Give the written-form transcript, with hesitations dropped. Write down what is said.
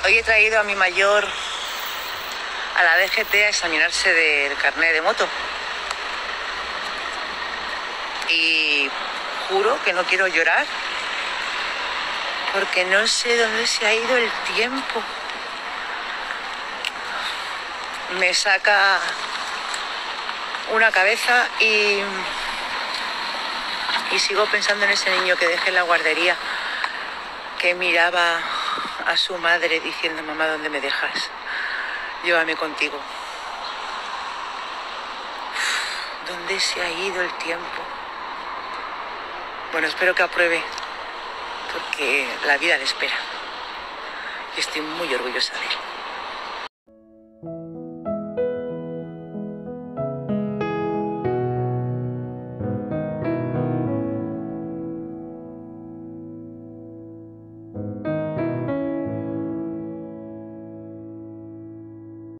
Hoy he traído a mi mayor a la DGT a examinarse del carnet de moto. Y juro que no quiero llorar porque no sé dónde se ha ido el tiempo. Me saca una cabeza y sigo pensando en ese niño que dejé en la guardería, que miraba a su madre diciendo: mamá, ¿dónde me dejas? Llévame contigo. ¿Dónde se ha ido el tiempo? Bueno, espero que apruebe, porque la vida le espera y estoy muy orgullosa de él.